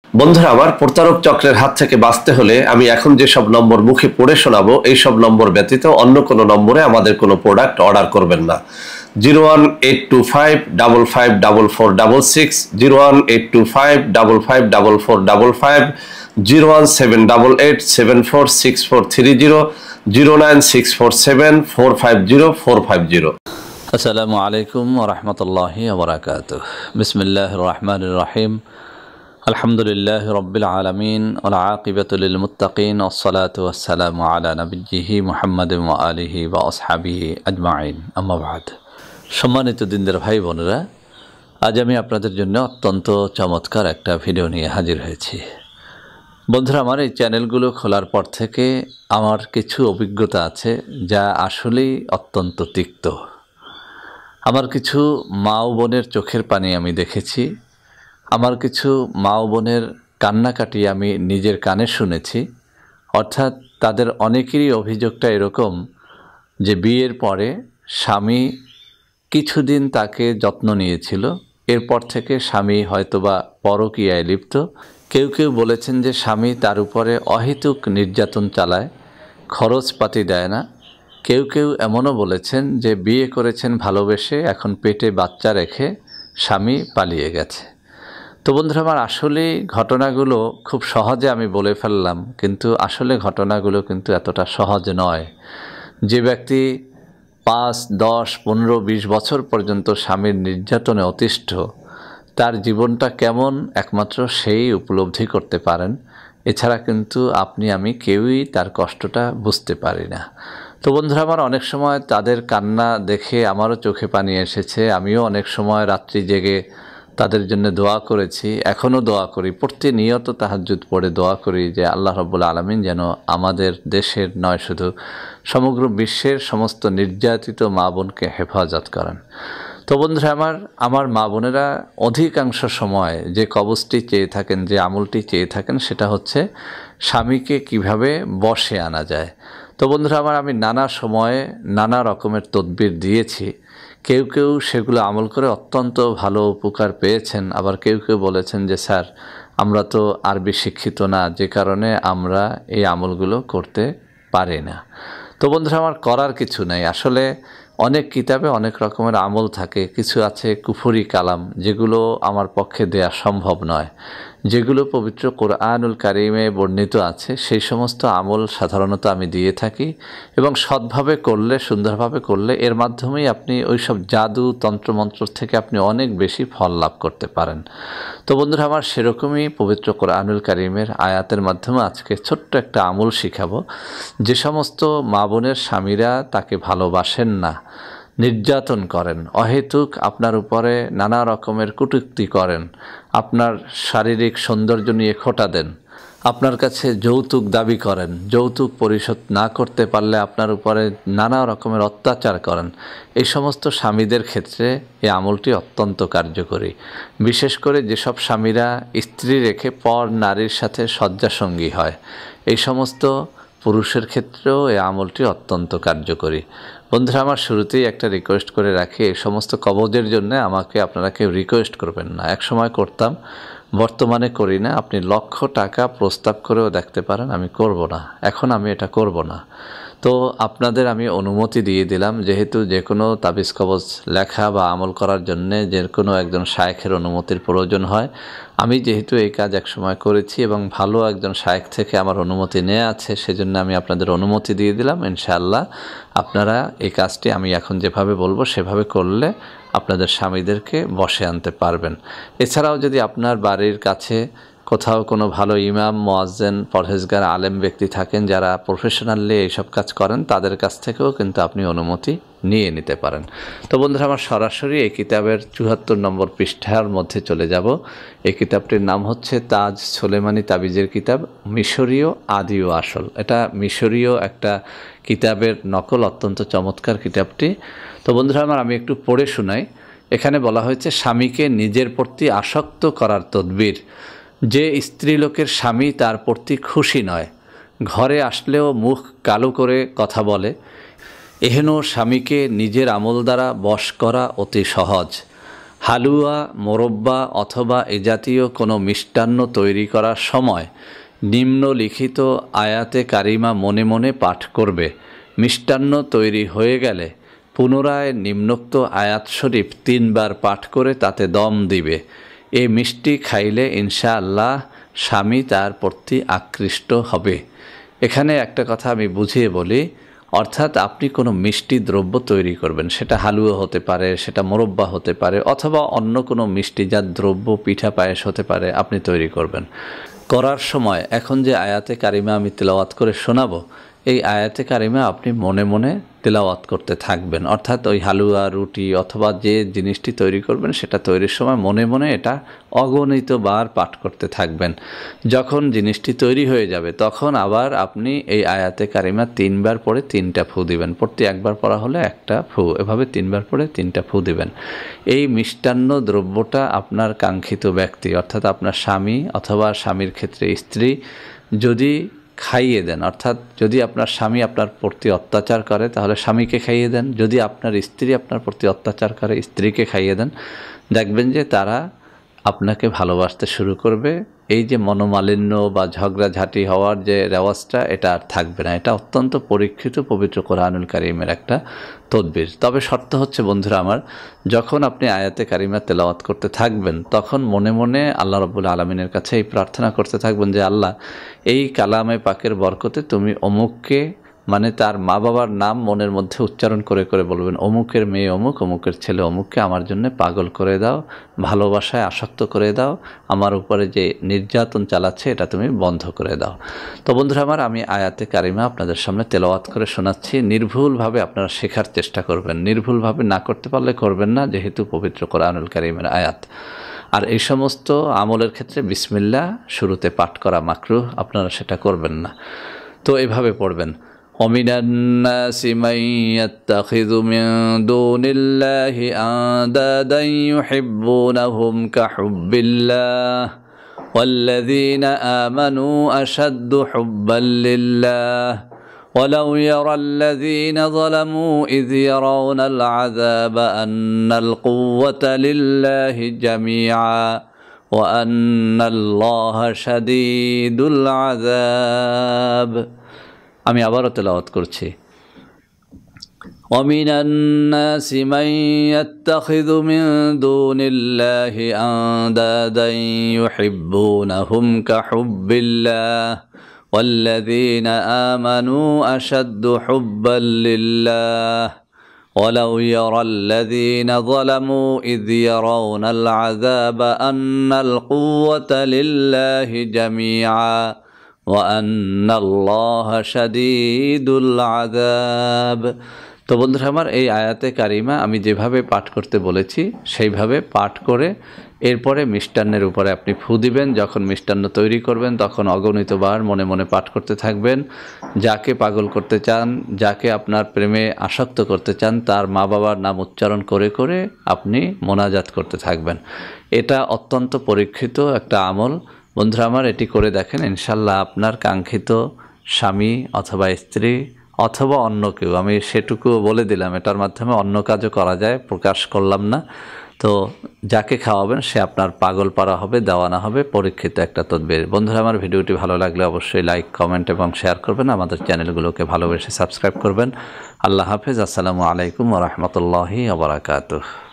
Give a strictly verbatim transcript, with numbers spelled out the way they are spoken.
বন্ধুরা আমার, প্রতারক চক্রের হাত থেকে বাঁচতে হলে আমি এখন যে সব নম্বর মুখে পড়ে শোনাবো এই সব নম্বর ব্যতীত অন্য কোনো নম্বরে আমাদের কোনো প্রোডাক্ট অর্ডার করবেন না। Zero one eight two five double five double four double six, zero one eight two five double five double four double five, zero one seven double eight seven four six four three zero, zero nine six four seven four five zero four five zero. আসসালামু আলাইকুম ওয়া রাহমাতুল্লাহি ওয়া বারাকাতুহু। বিসমিল্লাহির রহমানির রহিম। আলহামদুলিল্লাহি রাব্বিল আলামিন ওয়াল আকিবাতু লিল মুত্তাকিন ওয়াসসালাতু ওয়াসসালামু আলা নাবিয়্যিহি মুহাম্মাদিন ওয়া আলিহি ওয়া আসহাবিহি আজমাইন। আম্মা বা'দ। সম্মানিত দিনদার ভাই বোনেরা, আজ আমি আপনাদের জন্য অত্যন্ত চমৎকার একটা ভিডিও নিয়ে হাজির হয়েছি। বন্ধুরা আমার, এই চ্যানেলগুলো খোলার পর থেকে আমার কিছু অভিজ্ঞতা আছে যা আসলেই অত্যন্ত তিক্ত। আমার কিছু মা ও বোনের চোখের পানি আমি দেখেছি, আমার কিছু মা ও বোনের কান্নাকাটি আমি নিজের কানে শুনেছি। অর্থাৎ তাদের অনেকেরই অভিযোগটা এরকম যে বিয়ের পরে স্বামী কিছুদিন তাকে যত্ন নিয়েছিল, এরপর থেকে স্বামী হয়তোবা পরকীয়ায় লিপ্ত। কেউ কেউ বলেছেন যে স্বামী তার উপরে অহেতুক নির্যাতন চালায়, খরচপাতি দেয় না। কেউ কেউ এমনও বলেছেন যে বিয়ে করেছেন ভালোবেসে, এখন পেটে বাচ্চা রেখে স্বামী পালিয়ে গেছে। তো বন্ধুরা আমার, আসলে ঘটনাগুলো খুব সহজে আমি বলে ফেললাম, কিন্তু আসলে ঘটনাগুলো কিন্তু এতটা সহজ নয়। যে ব্যক্তি পাঁচ দশ পনেরো বিশ বছর পর্যন্ত স্বামীর নির্যাতনে অতিষ্ঠ, তার জীবনটা কেমন একমাত্র সেই উপলব্ধি করতে পারেন। এছাড়া কিন্তু আপনি আমি কেউই তার কষ্টটা বুঝতে পারি না। তো বন্ধুরা আমার, অনেক সময় তাদের কান্না দেখে আমারও চোখে পানি এসেছে। আমিও অনেক সময় রাত্রি জেগে তাদের জন্য দোয়া করেছি, এখনও দোয়া করি, প্রতিনিয়ত তাহাজ্জুদ পড়ে দোয়া করি যে আল্লাহ রাব্বুল আলামিন যেন আমাদের দেশের নয় শুধু সমগ্র বিশ্বের সমস্ত নির্যাতিত মা বোনকে হেফাজত করেন। তো বন্ধুরা আমার, আমার মা বোনেরা অধিকাংশ সময় যে কবজটি চেয়ে থাকেন, যে আমলটি চেয়ে থাকেন, সেটা হচ্ছে স্বামীকে কিভাবে বশে আনা যায়। তো বন্ধুরা আমার, আমি নানা সময়ে নানা রকমের তদবির দিয়েছি। কেউ কেউ সেগুলো আমল করে অত্যন্ত ভালো উপকার পেয়েছেন, আবার কেউ কেউ বলেছেন যে স্যার আমরা তো আরবি শিক্ষিত না, যে কারণে আমরা এই আমলগুলো করতে পারি না। তো বন্ধুরা আমার, করার কিছু নাই। আসলে অনেক কিতাবে অনেক রকমের আমল থাকে, কিছু আছে কুফরি কালাম যেগুলো আমার পক্ষে দেয়া সম্ভব নয়। যেগুলো পবিত্র কোরআনুল কারিমে বর্ণিত আছে সেই সমস্ত আমল সাধারণত আমি দিয়ে থাকি, এবং সৎভাবে করলে, সুন্দরভাবে করলে এর মাধ্যমেই আপনি ওই সব জাদু তন্ত্রমন্ত্র থেকে আপনি অনেক বেশি ফল লাভ করতে পারেন। তো বন্ধুরা আমার, সেরকমই পবিত্র কোরআনুল কারিমের আয়াতের মাধ্যমে আজকে ছোট্ট একটা আমল শিখাবো। যে সমস্ত মা বোনের স্বামীরা তাকে ভালোবাসেন না, নির্যাতন করেন, অহেতুক আপনার উপরে নানা রকমের কটূক্তি করেন, আপনার শারীরিক সৌন্দর্য নিয়ে খোঁটা দেন, আপনার কাছে যৌতুক দাবি করেন, যৌতুক পরিশোধ না করতে পারলে আপনার উপরে নানা রকমের অত্যাচার করেন, এই সমস্ত স্বামীদের ক্ষেত্রে এই আমলটি অত্যন্ত কার্যকরী। বিশেষ করে যেসব স্বামীরা স্ত্রী রেখে পর নারীর সাথে শয্যাসঙ্গী হয়, এই সমস্ত পুরুষের ক্ষেত্রেও এই আমলটি অত্যন্ত কার্যকরী। বন্ধুরা আমার, শুরুতেই একটা রিকোয়েস্ট করে রাখি, এই সমস্ত কবজের জন্য আমাকে আপনারা কেউ রিকোয়েস্ট করবেন না। এক সময় করতাম, বর্তমানে করি না। আপনি লক্ষ টাকা প্রস্তাব করেও দেখতে পারেন, আমি করব না, এখন আমি এটা করব না। তো আপনাদের আমি অনুমতি দিয়ে দিলাম, যেহেতু যে কোনো তাবিজ কবজ লেখা বা আমল করার জন্যে যে কোনো একজন শায়েখের অনুমতির প্রয়োজন হয়। আমি যেহেতু এই কাজ এক সময় করেছি এবং ভালো একজন শায়েখ থেকে আমার অনুমতি নেওয়া আছে, সেজন্য আমি আপনাদের অনুমতি দিয়ে দিলাম। ইনশাআল্লাহ আপনারা এই কাজটি আমি এখন যেভাবে বলবো সেভাবে করলে আপনাদের স্বামীদেরকে বশে আনতে পারবেন। এছাড়াও যদি আপনার বাড়ির কাছে কোথাও কোনো ভালো ইমাম, মুয়াজ্জিন, পরহেজগার, আলেম ব্যক্তি থাকেন যারা প্রফেশনালি এইসব কাজ করেন, তাদের কাছ থেকেও কিন্তু আপনি অনুমতি নিয়ে নিতে পারেন। তো বন্ধুরা আমার, সরাসরি এই কিতাবের চুয়াত্তর নম্বর পৃষ্ঠার মধ্যে চলে যাব। এই কিতাবটির নাম হচ্ছে তাজ সোলেমানি তাবিজের কিতাব, মিশরীয় আদি ও আসল। এটা মিশরীয় একটা কিতাবের নকল, অত্যন্ত চমৎকার কিতাবটি। তো বন্ধুরা আমার, আমি একটু পড়ে শোনাই। এখানে বলা হয়েছে স্বামীকে নিজের প্রতি আসক্ত করার তদবির। যে স্ত্রীলোকের স্বামী তার প্রতি খুশি নয়, ঘরে আসলেও মুখ কালো করে কথা বলে, এহেন স্বামীকে নিজের আমল দ্বারা বশ করা অতি সহজ। হালুয়া, মোরব্বা অথবা এ জাতীয় কোনো মিষ্টান্ন তৈরি করার সময় নিম্নলিখিত আয়াতে কারিমা মনে মনে পাঠ করবে। মিষ্টান্ন তৈরি হয়ে গেলে পুনরায় নিম্নোক্ত আয়াত শরীফ তিনবার পাঠ করে তাতে দম দিবে। এই মিষ্টি খাইলে ইনশাআল্লাহ স্বামী তার প্রতি আকৃষ্ট হবে। এখানে একটা কথা আমি বুঝিয়ে বলি, অর্থাৎ আপনি কোনো মিষ্টি দ্রব্য তৈরি করবেন, সেটা হালুয়া হতে পারে, সেটা মোরব্বা হতে পারে, অথবা অন্য কোনো মিষ্টিজাত দ্রব্য, পিঠা পায়েস হতে পারে, আপনি তৈরি করবেন। করার সময় এখন যে আয়াতে কারিমা আমি তেলাওয়াত করে শোনাবো, এই আয়াতে কারিমা আপনি মনে মনে তেলাওয়াত করতে থাকবেন। অর্থাৎ ওই হালুয়া, রুটি অথবা যে জিনিসটি তৈরি করবেন সেটা তৈরির সময় মনে মনে এটা অগণিত বার পাঠ করতে থাকবেন। যখন জিনিসটি তৈরি হয়ে যাবে তখন আবার আপনি এই আয়াতে কারিমা তিনবার পড়ে তিনটা ফু দিবেন। প্রতি একবার পড়া হলে একটা ফু, এভাবে তিনবার পড়ে তিনটা ফু দিবেন। এই মিষ্টান্ন দ্রব্যটা আপনার কাঙ্ক্ষিত ব্যক্তি অর্থাৎ আপনার স্বামী অথবা স্বামীর ক্ষেত্রে স্ত্রী যদি খাইয়ে দেন, অর্থাৎ যদি আপনার স্বামী আপনার প্রতি অত্যাচার করে তাহলে স্বামীকে খাইয়ে দেন, যদি আপনার স্ত্রী আপনার প্রতি অত্যাচার করে স্ত্রীকে খাইয়ে দেন, দেখবেন যে তারা আপনাকে ভালোবাসতে শুরু করবে। এই যে মনোমালিন্য বা ঝগড়াঝাঁটি হওয়ার যে রেওয়াজটা, এটা আর থাকবে না। এটা অত্যন্ত পরীক্ষিত পবিত্র কোরআনুল কারীমের একটা তদবির। তবে শর্ত হচ্ছে বন্ধুরা আমার, যখন আপনি আয়াতে কারিমা তেলাওয়াত করতে থাকবেন তখন মনে মনে আল্লাহ রাব্বুল আলামিনের কাছে এই প্রার্থনা করতে থাকবেন যে আল্লাহ, এই কালামে পাকের বরকতে তুমি অমুককে, মানে তার মা বাবার নাম মনের মধ্যে উচ্চারণ করে করে বলবেন, অমুকের মেয়ে অমুক, অমুকের ছেলে অমুককে আমার জন্য পাগল করে দাও, ভালোবাসায় আসক্ত করে দাও, আমার উপরে যে নির্যাতন চালাচ্ছে এটা তুমি বন্ধ করে দাও। তো বন্ধুরা আমার, আমি আয়াতে কারিমা আপনাদের সামনে তেলাওয়াত করে শোনাচ্ছি। নির্ভুলভাবে আপনারা শেখার চেষ্টা করবেন, নির্ভুলভাবে না করতে পারলে করবেন না, যেহেতু পবিত্র কোরআনুল কারীমের আয়াত। আর এই সমস্ত আমলের ক্ষেত্রে বিসমিল্লাহ শুরুতে পাঠ করা মাকরুহ, আপনারা সেটা করবেন না। তো এভাবে পড়বেন, ومن الناس من يتخذ من دون الله أندادا يحبونهم كحب الله والذين آمنوا أشد حبا لله ولو يرى الذين ظلموا إذ يرون العذاب أن القوة لله جميعا وأن الله شديد العذاب। আমি আবারও তেলাওয়াত করছি, ومن الناس من يتخذ من دون الله أندادا يحبونهم كحب الله والذين آمنوا أشد حبا لله ولو يرى الذين ظلموا إذ يرون العذاب أن القوة لله جميعا وأن الله شديد العذاب। তো বন্ধুরা আমার, এই আয়াতে কারিমা আমি যেভাবে পাঠ করতে বলেছি সেইভাবে পাঠ করে এরপরে মিষ্টান্নের উপরে আপনি ফু দিবেন। যখন মিষ্টান্ন তৈরি করবেন তখন অগণিতবার মনে মনে পাঠ করতে থাকবেন। যাকে পাগল করতে চান, যাকে আপনার প্রেমে আসক্ত করতে চান, তার মা বাবার নাম উচ্চারণ করে করে আপনি মোনাজাত করতে থাকবেন। এটা অত্যন্ত পরীক্ষিত একটা আমল। বন্ধুরা আমার, এটি করে দেখেন, ইনশাল্লাহ আপনার কাঙ্ক্ষিত স্বামী অথবা স্ত্রী অথবা অন্য কেউ, আমি সেটুকু বলে দিলাম, এটার মাধ্যমে অন্য কাজও করা যায়, প্রকাশ করলাম না। তো যাকে খাওয়াবেন সে আপনার পাগল পারা হবে, দেওয়ানা হবে, পরীক্ষিত একটা তদবির। বন্ধুরা আমার, ভিডিওটি ভালো লাগলে অবশ্যই লাইক, কমেন্ট এবং শেয়ার করবেন। আমাদের চ্যানেলগুলোকে ভালোবেসে সাবস্ক্রাইব করবেন। আল্লাহ হাফেজ। আসসালামু আলাইকুম ওয়া রাহমাতুল্লাহি ওয়া বারাকাতুহু।